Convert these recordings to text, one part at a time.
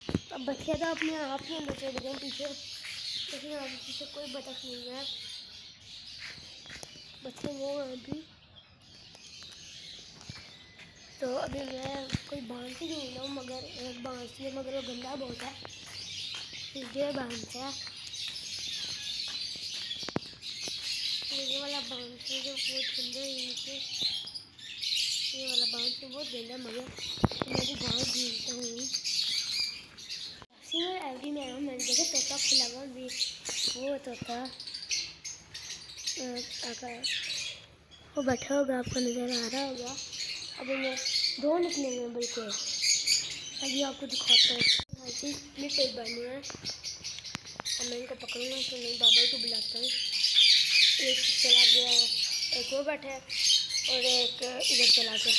अब बच्चे तो अपने आप ही अंदर चले गए पीछे, लेकिन यहाँ पीछे कोई बतख नहीं है। बच्चे वो हैं अभी। तो अभी मैं कोई बांध ही ढूंढ रहा हूँ, मगर एक बांध से, मगर वो गंदा बहुत है, इसलिए बांध है। ये वाला बांध से जो बहुत गंदा है, ये वाला बांध से बहुत गंदा, मगर मैं भी बांध ढूंढता हूँ। एवरी में मैंने देखा तोता खुला हुआ भी, वो तोता वो बैठा होगा, आपको नज़र आ रहा होगा। अभी मैं दो निकले हुए हैं बिल्कुल, अभी आपको दिखाता हूँ। ऐसे स्प्लिट एक बने हैं, और मैं इनको पकड़ूंगा तो नहीं, बाबा को बुलाता हूँ। एक चला गया, एक वो बैठा है और एक इधर चला गया।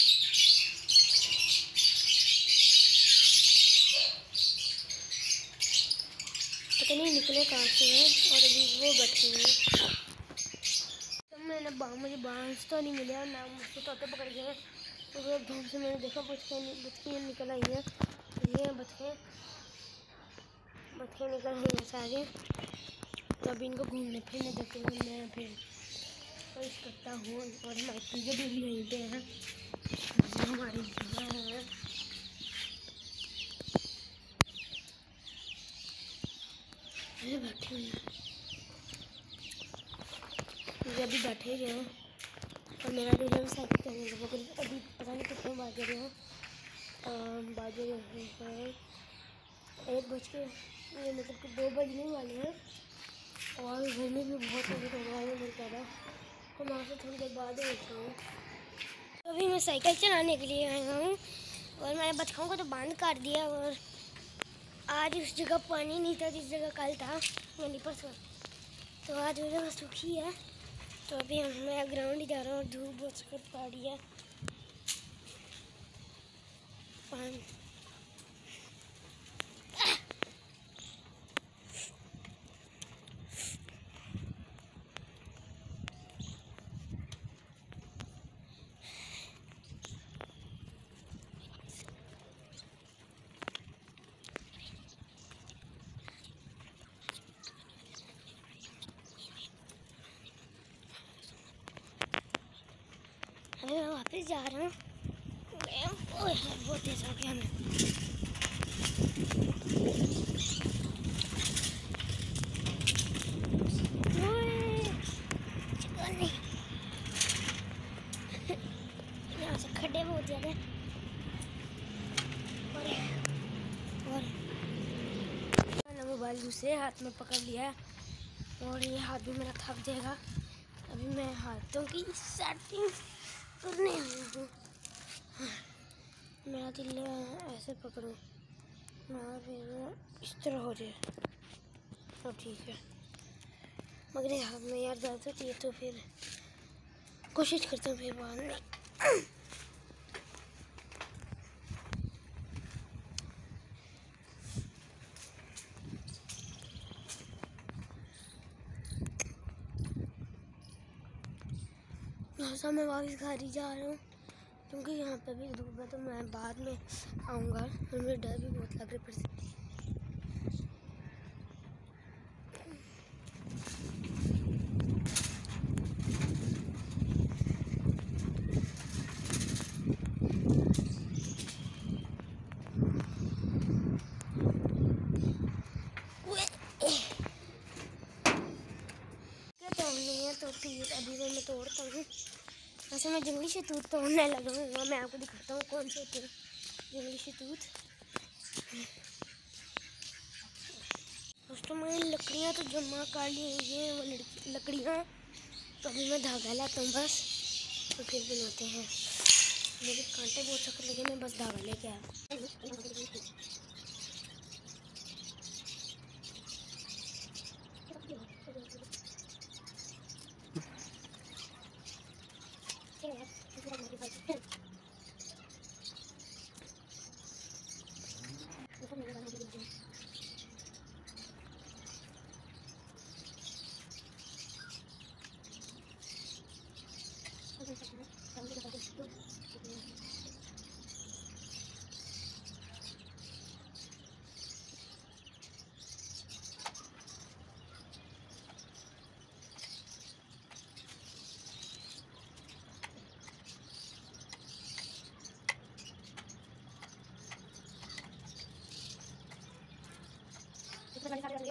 पता नहीं निकले कहाँ से हैं, और अभी वो बैठे हुए हैं। तो मैंने मुझे बांस तो नहीं मिला, ना मुझको तोते पकड़ गए हैं। तो एक ढंग से मैंने देखा बतखें निकल आई हैं, ये बतखें निकल आई हैं सारी। तो अभी इनको घूमने फिरने देते हुए मैं फिर कोशिश करता हूँ। और हमारी चीज़ें भी यहीं पे हैं, हमारी जगह है। ये बैठे हुए हैं, ये अभी बैठे ही हैं। और मेरा दिल है साइकिल चलने का, मगर अभी पता नहीं कितने बाजे रहे हैं, बाजे रहे हैं 1 बज के, ये मतलब कि 2 बजने वाले हैं। और गर्मी भी बहुत ज़्यादा हो रहा है, मैं कह रहा हूँ मैं आपसे थोड़ी देर बाद देखता हूँ। तो अभी मैं साइकिल चलाने के लिए आया हूँ, और मैंने बतखों को तो बंद कर दिया। और आज उस जगह पानी नहीं था जिस जगह कल था, मैंने परसों, तो आज वो जगह सूखी है। तो अभी मैं ग्राउंड ही जा रहा हूँ, और धूप बहुत सख्त पड़ रही है। पानी अभी मैं वापस जा रहा हूँ, बहुत तेज हो गया मैं। यहाँ से खड्डे बहुत ज़्यादा, और मैंने मोबाइल दूसरे हाथ में पकड़ लिया है, और ये हाथ भी मेरा थक जाएगा। अभी मैं हाथों की सेटिंग करने आई हूँ। मेरा दिल ऐसे पकड़ूँ और फिर इस तरह हो जाए तो ठीक है, मगर ये हाथ में यार ज़्यादा होती है, तो फिर कोशिश करते हैं फिर बाद में। मैं वापस घर ही जा रहा हूँ, क्योंकि यहाँ पे भी धूप है, तो मैं बाद में आऊँगा, और मुझे डर भी बहुत लग रहा है। तोड़नी है तो फिर अभी मैं तोड़ता हूँ। वैसे मैं जंगली शहतूत तोड़ने लगा हूँ, मैं आपको दिखाता हूँ कौन से होते हैं जंगली शहतूत। दोस्तों मैंने लकड़ियाँ तो जमा कर ली हैं, वो लकड़ियाँ, तो अभी मैं धागा लाता हूँ बस, तो फिर बनाते हैं। मेरे कांटे बहुत सख्त लगे, मैं बस धागा लेके आया।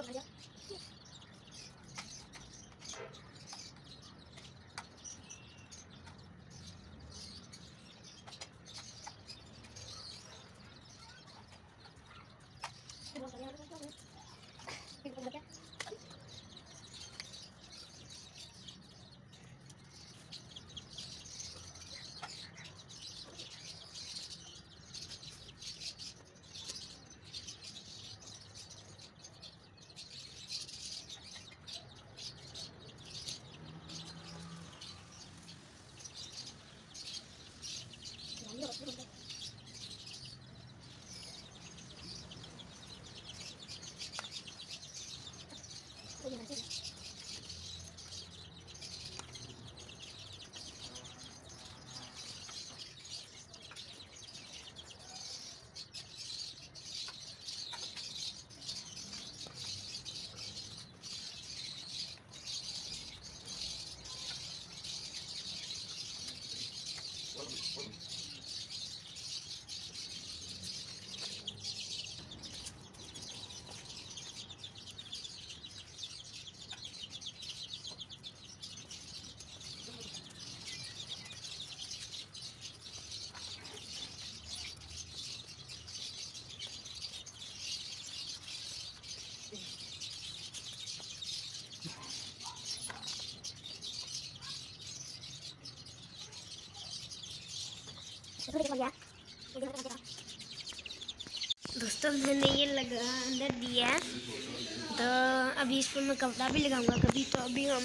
दोस्तों मैंने ये लगा अंदर दिया है, तो अभी इस पर मैं कपड़ा भी लगाऊंगा कभी। तो अभी हम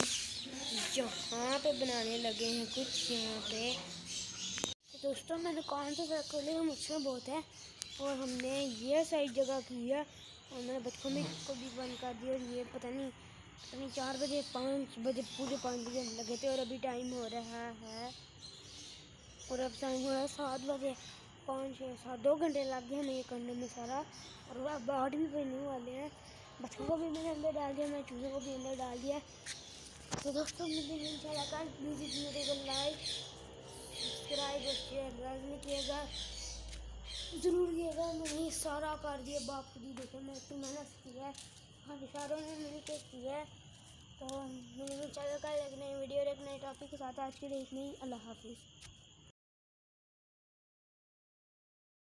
यहाँ पे बनाने लगे हैं कुछ यहाँ पे। तो दोस्तों मैंने कौन सा सड़क खोले, हम उसमें बहुत है और हमने ये साइड जगह की है और मैंने बच्चों में को भी बंद कर दिया। और ये पता नहीं 4 बजे 5 बजे पूरे 5 बजे लगे थे और अभी टाइम हो रहा है और अब टाइम हो रहा है 7 बजे। 5 6 7 2 घंटे लग गए हमें ये करने में सारा। और अब 8 भी बजने वाले हैं। बच्चों को भी मैंने अंदर डाल दिया, मैं चूहे को भी अंदर डाल दिया। तो दोस्तों मुझे इंशाल्लाह कल प्लीज़ इस वीडियो को लाइक सब्सक्राइब और शेयर लाजमी किएगा, ज़रूर किएगा। मैंने ये सारा कर दिया बाप की देखे, मैं इतनी मेहनत की है, हाँ इशारों ने मिलकर की है। तो मुझे इंशाल्लाह कल एक नई वीडियो और एक नए टॉपिक के साथ आज के लिए इतनी। अल्लाह हाफिज़।